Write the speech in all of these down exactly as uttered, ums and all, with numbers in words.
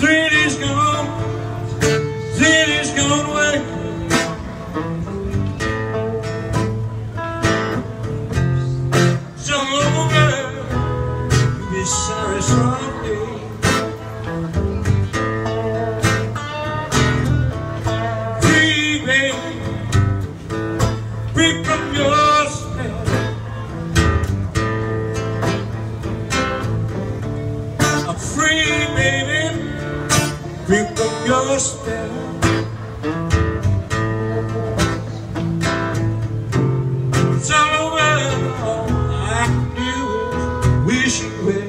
Three days gone, three days gone away. Some old girl, you'll be sorry someday. Free, baby, free from your spell. I'm free, baby, free from your spell. It's all over, all I can do is wish you well.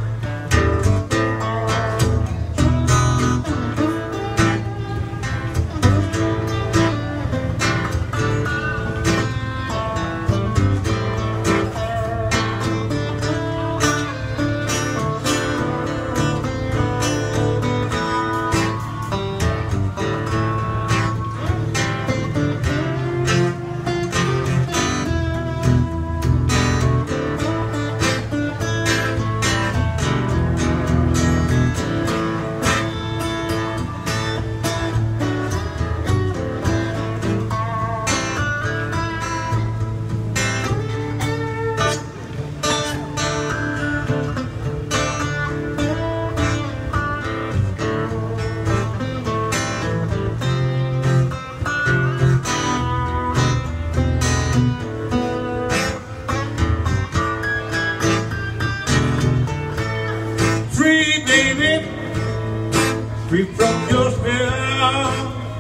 Free, baby, free from your spell.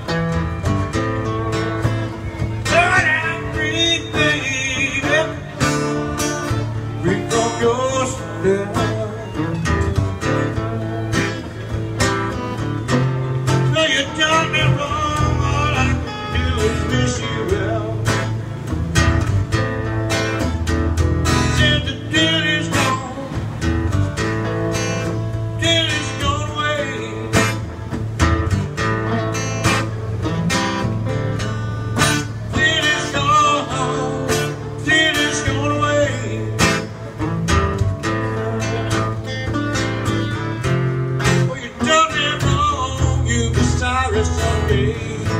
Lord, I'm free, baby, free from your spell. No, you done me wrong, all I can do is wish you well. Since the deal is gone, someday.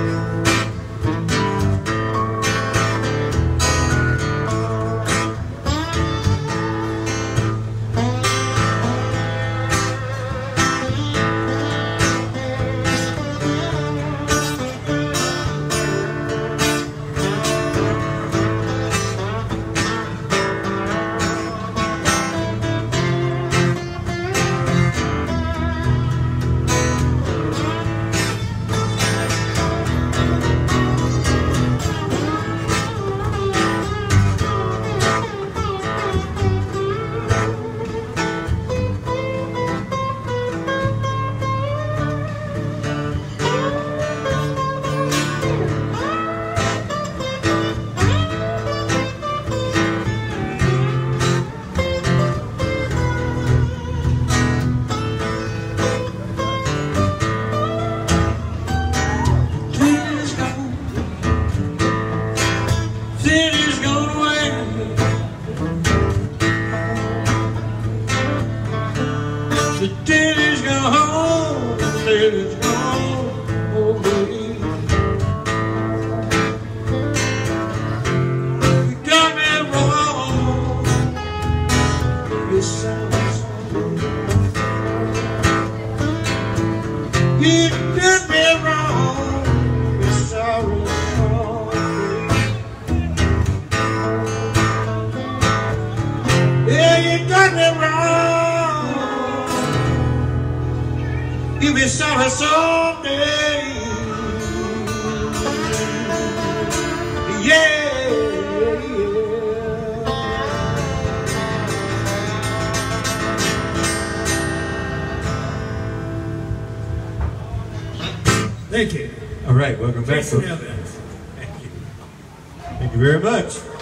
The daddy's gone home, the daddy's gone away. You got me wrong, you sound you did me wrong, you're sorry, sorry. Yeah, you got me wrong. You'll be sorry someday. Yeah, Thank you. All right, welcome back. Jason Evans. Thank you. Thank you very much.